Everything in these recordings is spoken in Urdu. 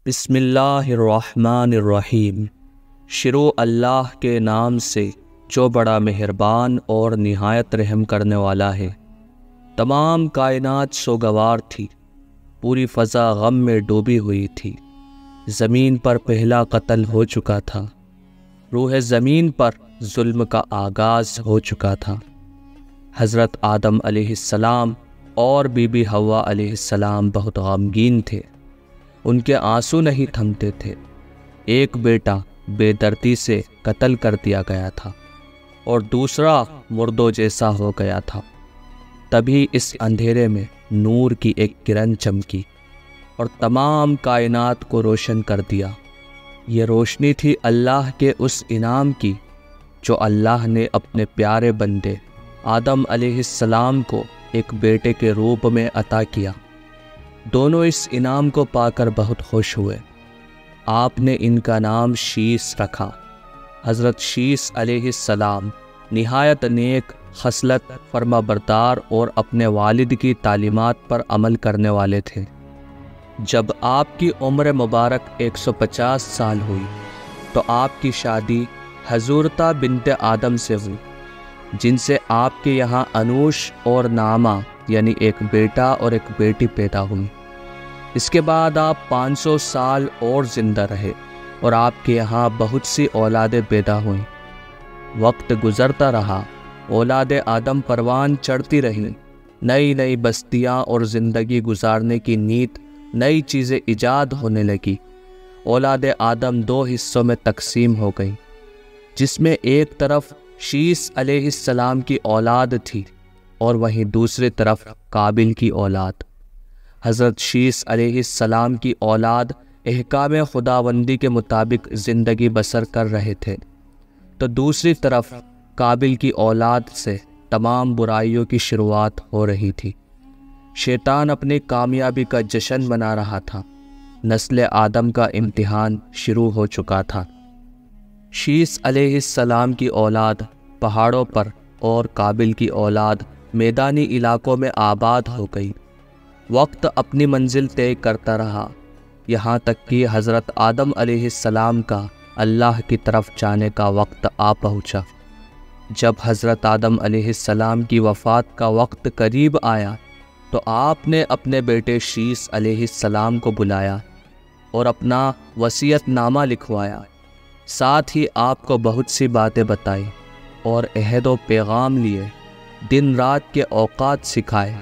بسم اللہ الرحمن الرحیم۔ شروع اللہ کے نام سے جو بڑا مہربان اور نہایت رحم کرنے والا ہے۔ تمام کائنات سوگوار تھی، پوری فضا غم میں ڈوبی ہوئی تھی۔ زمین پر پہلا قتل ہو چکا تھا، روح زمین پر ظلم کا آغاز ہو چکا تھا۔ حضرت آدم علیہ السلام اور بی بی حوا علیہ السلام بہت غمگین تھے، ان کے آنسو نہیں تھمتے تھے۔ ایک بیٹا بے دردی سے قتل کر دیا گیا تھا اور دوسرا مردوں جیسا ہو گیا تھا۔ تبھی اس اندھیرے میں نور کی ایک کرن چمکی اور تمام کائنات کو روشن کر دیا۔ یہ روشنی تھی اللہ کے اس انعام کی جو اللہ نے اپنے پیارے بندے آدم علیہ السلام کو ایک بیٹے کے روپ میں عطا کیا۔ دونوں اس انعام کو پا کر بہت خوش ہوئے۔ آپ نے ان کا نام شیس رکھا۔ حضرت شیس علیہ السلام نہایت نیک خصلت، فرما بردار اور اپنے والد کی تعلیمات پر عمل کرنے والے تھے۔ جب آپ کی عمر مبارک 150 سال ہوئی تو آپ کی شادی حضورتہ بنت آدم سے ہوئی، جن سے آپ کے یہاں انوش اور نامہ یعنی ایک بیٹا اور ایک بیٹی پیدا ہوئی۔ اس کے بعد آپ 500 سال اور زندہ رہے اور آپ کے یہاں بہت سی اولادیں پیدا ہوئیں۔ وقت گزرتا رہا، اولاد آدم پروان چڑھتی رہیں، نئی نئی بستیاں اور زندگی گزارنے کی نیت، نئی چیزیں ایجاد ہونے لگی۔ اولاد آدم 2 حصوں میں تقسیم ہو گئی، جس میں ایک طرف شیس علیہ السلام کی اولاد تھی اور وہیں دوسری طرف قابل کی اولاد۔ حضرت شیس علیہ السلام کی اولاد احکام خداوندی کے مطابق زندگی بسر کر رہے تھے، تو دوسری طرف قابل کی اولاد سے تمام برائیوں کی شروعات ہو رہی تھی۔ شیطان اپنی کامیابی کا جشن منا رہا تھا۔ نسل آدم کا امتحان شروع ہو چکا تھا۔ شیس علیہ السلام کی اولاد پہاڑوں پر اور قابل کی اولاد میدانی علاقوں میں آباد ہو گئی۔ وقت اپنی منزل طے کرتا رہا، یہاں تک کہ حضرت آدم علیہ السلام کا اللہ کی طرف جانے کا وقت آ پہنچا۔ جب حضرت آدم علیہ السلام کی وفات کا وقت قریب آیا تو آپ نے اپنے بیٹے شیس علیہ السلام کو بلایا اور اپنا وصیت نامہ لکھوایا۔ ساتھ ہی آپ کو بہت سی باتیں بتائی اور عہد و پیغام لیے، دن رات کے اوقات سکھائے۔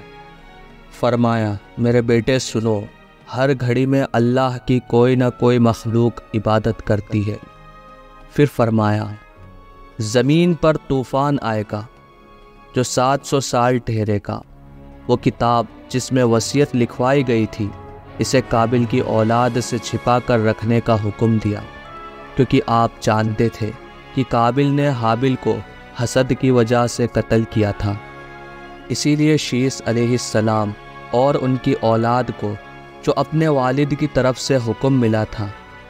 فرمایا، میرے بیٹے سنو، ہر گھڑی میں اللہ کی کوئی نہ کوئی مخلوق عبادت کرتی ہے۔ پھر فرمایا، زمین پر طوفان آئے گا جو 700 سال ٹھہرے گا۔ وہ کتاب جس میں وصیت لکھوائی گئی تھی، اسے قابل کی اولاد سے چھپا کر رکھنے کا حکم دیا، کیونکہ آپ جانتے تھے کہ قابل نے حابل کو حسد کی وجہ سے قتل کیا تھا۔ اسی لیے شیس علیہ السلام اور ان کی اولاد کو جو اپنے والد کی طرف سے حکم ملا تھا،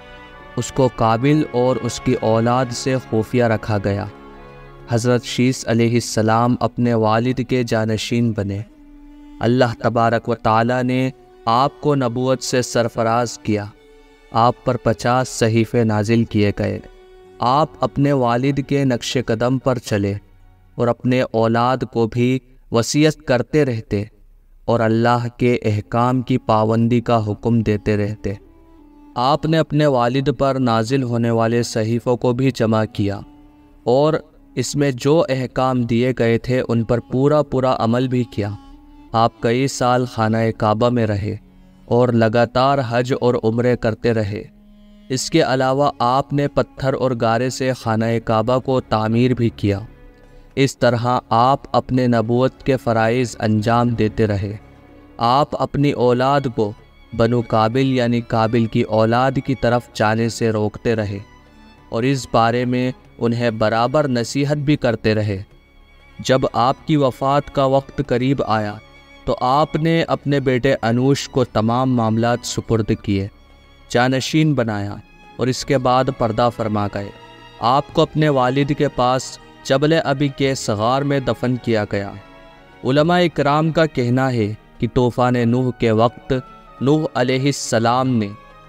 اس کو قابل اور اس کی اولاد سے خفیہ رکھا گیا۔ حضرت شیس علیہ السلام اپنے والد کے جانشین بنے۔ اللہ تبارک و تعالی نے آپ کو نبوت سے سرفراز کیا۔ آپ پر 50 صحیفے نازل کیے گئے۔ آپ اپنے والد کے نقش قدم پر چلے اور اپنے اولاد کو بھی وصیت کرتے رہتے اور اللہ کے احکام کی پابندی کا حکم دیتے رہتے۔ آپ نے اپنے والد پر نازل ہونے والے صحیفوں کو بھی جمع کیا اور اس میں جو احکام دیے گئے تھے ان پر پورا عمل بھی کیا۔ آپ کئی سال خانہ کعبہ میں رہے اور لگاتار حج اور عمرے کرتے رہے۔ اس کے علاوہ آپ نے پتھر اور گارے سے خانہ کعبہ کو تعمیر بھی کیا۔ اس طرح آپ اپنے نبوت کے فرائض انجام دیتے رہے۔ آپ اپنی اولاد کو بنو قابل یعنی قابل کی اولاد کی طرف جانے سے روکتے رہے اور اس بارے میں انہیں برابر نصیحت بھی کرتے رہے۔ جب آپ کی وفات کا وقت قریب آیا تو آپ نے اپنے بیٹے انوش کو تمام معاملات سپرد کیے، جانشین بنایا اور اس کے بعد پردہ فرما گئے۔ آپ کو اپنے والد کے پاس جبل ابی کے صغار میں دفن کیا گیا۔ علماء اکرام کا کہنا ہے کہ طوفان نوح کے وقت نوح علیہ السلام نے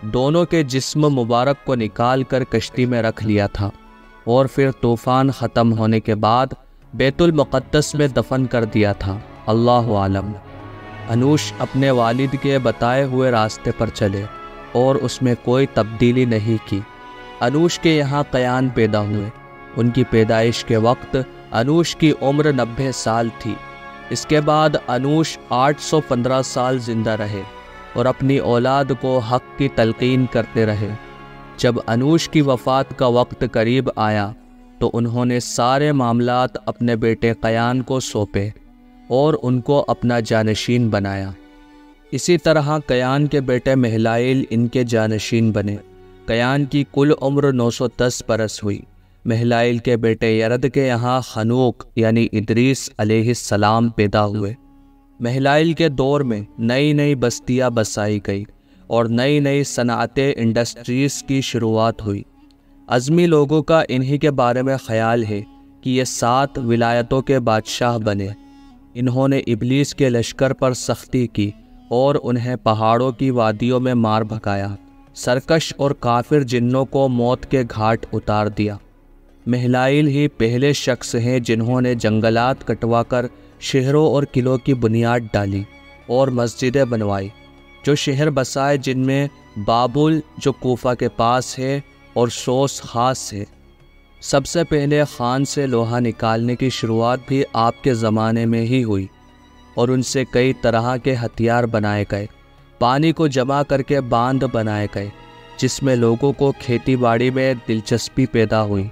دونوں کے جسم مبارک کو نکال کر کشتی میں رکھ لیا تھا اور پھر طوفان ختم ہونے کے بعد بیت المقدس میں دفن کر دیا تھا۔ اللہ عالم۔ انوش اپنے والد کے بتائے ہوئے راستے پر چلے اور اس میں کوئی تبدیلی نہیں کی۔ انوش کے یہاں قیان پیدا ہوئے۔ ان کی پیدائش کے وقت انوش کی عمر 90 سال تھی۔ اس کے بعد انوش 815 سال زندہ رہے اور اپنی اولاد کو حق کی تلقین کرتے رہے۔ جب انوش کی وفات کا وقت قریب آیا تو انہوں نے سارے معاملات اپنے بیٹے قیان کو سونپے اور ان کو اپنا جانشین بنایا۔ اسی طرح قیان کے بیٹے مہلائیل ان کے جانشین بنے۔ قیان کی کل عمر 910 برس ہوئی۔ مہلائیل کے بیٹے یرد کے یہاں خنوق یعنی ادریس علیہ السلام پیدا ہوئے۔ مہلائیل کے دور میں نئی نئی بستیاں بسائی گئی اور نئی نئی صنعتیں انڈسٹریز کی شروعات ہوئی۔ ازمی لوگوں کا انہی کے بارے میں خیال ہے کہ یہ 7 ولایتوں کے بادشاہ بنے۔ انہوں نے ابلیس کے لشکر پر سختی کی اور انہیں پہاڑوں کی وادیوں میں مار بھگایا، سرکش اور کافر جنوں کو موت کے گھاٹ اتار دیا۔ مہلائیل ہی پہلے شخص ہیں جنہوں نے جنگلات کٹوا کر شہروں اور قلعوں کی بنیاد ڈالی اور مسجدیں بنوائی۔ جو شہر بسائے جن میں بابل جو کوفہ کے پاس ہے اور سوس خاص ہے۔ سب سے پہلے خان سے لوہا نکالنے کی شروعات بھی آپ کے زمانے میں ہی ہوئی اور ان سے کئی طرح کے ہتھیار بنائے گئے۔ پانی کو جمع کر کے باندھ بنائے گئے جس میں لوگوں کو کھیتی باڑی میں دلچسپی پیدا ہوئی۔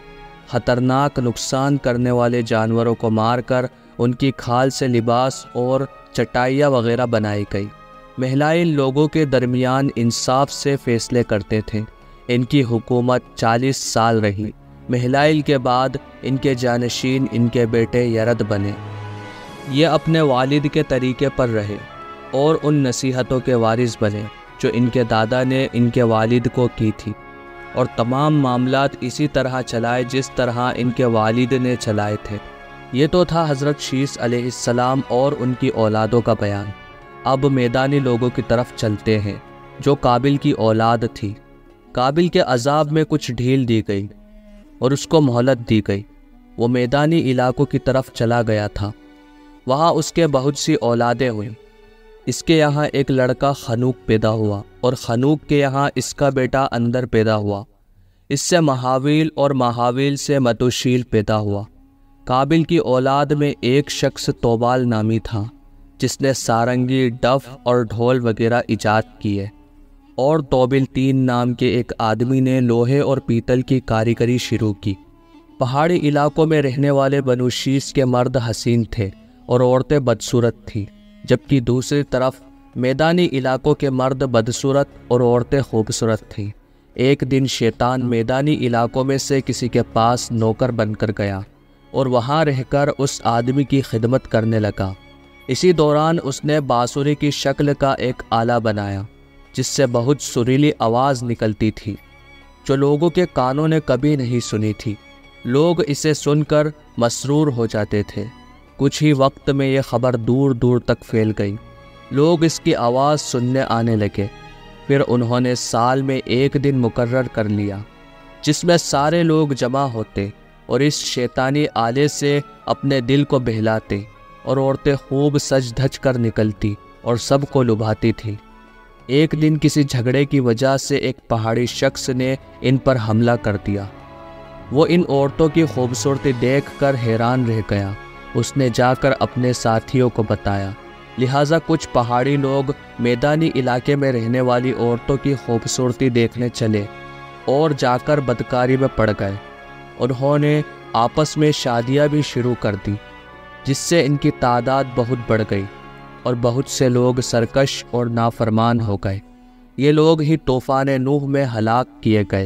خطرناک نقصان کرنے والے جانوروں کو مار کر ان کی کھال سے لباس اور چٹائیاں وغیرہ بنائی گئی۔ مہلائیل لوگوں کے درمیان انصاف سے فیصلے کرتے تھے۔ ان کی حکومت 40 سال رہی۔ مہلائیل کے بعد ان کے جانشین ان کے بیٹے یرد بنے۔ یہ اپنے والد کے طریقے پر رہے اور ان نصیحتوں کے وارث بنے جو ان کے دادا نے ان کے والد کو کی تھی، اور تمام معاملات اسی طرح چلائے جس طرح ان کے والد نے چلائے تھے۔ یہ تو تھا حضرت شیث علیہ السلام اور ان کی اولادوں کا بیان۔ اب میدانی لوگوں کی طرف چلتے ہیں جو قابل کی اولاد تھی۔ قابل کے عذاب میں کچھ ڈھیل دی گئی اور اس کو مہلت دی گئی۔ وہ میدانی علاقوں کی طرف چلا گیا تھا۔ وہاں اس کے بہت سی اولادیں ہوئیں۔ اس کے یہاں ایک لڑکا خنوق پیدا ہوا اور خنوق کے یہاں اس کا بیٹا اندر پیدا ہوا۔ اس سے مہاویل اور مہاویل سے متوشیل پیدا ہوا۔ قابل کی اولاد میں ایک شخص توبال نامی تھا جس نے سارنگی، ڈف اور ڈھول وغیرہ ایجاد کیے، اور توبل 3 نام کے ایک آدمی نے لوہے اور پیتل کی کاریگری شروع کی۔ پہاڑی علاقوں میں رہنے والے بنو شیث کے مرد حسین تھے اور عورتیں بدصورت تھیں، جبکہ دوسری طرف میدانی علاقوں کے مرد بدصورت اور عورتیں خوبصورت تھیں۔ ایک دن شیطان میدانی علاقوں میں سے کسی کے پاس نوکر بن کر گیا اور وہاں رہ کر اس آدمی کی خدمت کرنے لگا۔ اسی دوران اس نے بانسری کی شکل کا ایک آلہ بنایا جس سے بہت سریلی آواز نکلتی تھی جو لوگوں کے کانوں نے کبھی نہیں سنی تھی۔ لوگ اسے سن کر مسرور ہو جاتے تھے۔ کچھ ہی وقت میں یہ خبر دور دور تک پھیل گئی۔ لوگ اس کی آواز سننے آنے لگے۔ پھر انہوں نے سال میں ایک دن مقرر کر لیا جس میں سارے لوگ جمع ہوتے اور اس شیطانی آلے سے اپنے دل کو بہلاتے، اور عورتیں خوب سج دھج کر نکلتی اور سب کو لبھاتی تھی۔ ایک دن کسی جھگڑے کی وجہ سے ایک پہاڑی شخص نے ان پر حملہ کر دیا۔ وہ ان عورتوں کی خوبصورتی دیکھ کر حیران رہ گیا۔ اس نے جا کر اپنے ساتھیوں کو بتایا، لہٰذا کچھ پہاڑی لوگ میدانی علاقے میں رہنے والی عورتوں کی خوبصورتی دیکھنے چلے اور جا کر بدکاری میں پڑ گئے۔ انہوں نے آپس میں شادیاں بھی شروع کر دی جس سے ان کی تعداد بہت بڑھ گئی اور بہت سے لوگ سرکش اور نافرمان ہو گئے۔ یہ لوگ ہی طوفان نوح میں ہلاک کیے گئے۔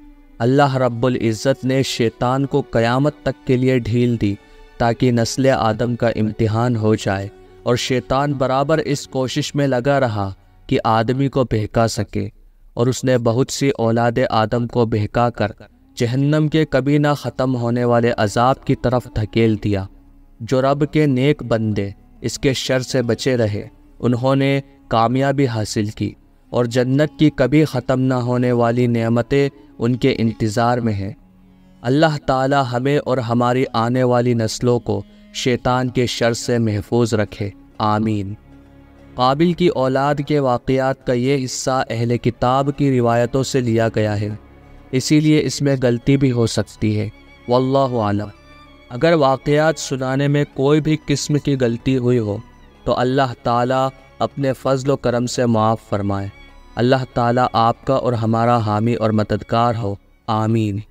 اللہ رب العزت نے شیطان کو قیامت تک کے لیے ڈھیل دی تاکہ نسل آدم کا امتحان ہو جائے، اور شیطان برابر اس کوشش میں لگا رہا کہ آدمی کو بہکا سکے، اور اس نے بہت سی اولاد آدم کو بہکا کر جہنم کے کبھی نہ ختم ہونے والے عذاب کی طرف دھکیل دیا۔ جو رب کے نیک بندے اس کے شر سے بچے رہے انہوں نے کامیابی حاصل کی، اور جنت کی کبھی ختم نہ ہونے والی نعمتیں ان کے انتظار میں ہیں۔ اللہ تعالی ہمیں اور ہماری آنے والی نسلوں کو شیطان کے شر سے محفوظ رکھے، آمین۔ قابل کی اولاد کے واقعات کا یہ حصہ اہل کتاب کی روایتوں سے لیا گیا ہے، اسی لیے اس میں غلطی بھی ہو سکتی ہے، واللہ اعلم۔ اگر واقعات سنانے میں کوئی بھی قسم کی غلطی ہوئی ہو تو اللہ تعالیٰ اپنے فضل و کرم سے معاف فرمائے۔ اللہ تعالیٰ آپ کا اور ہمارا حامی اور مددگار ہو، آمین۔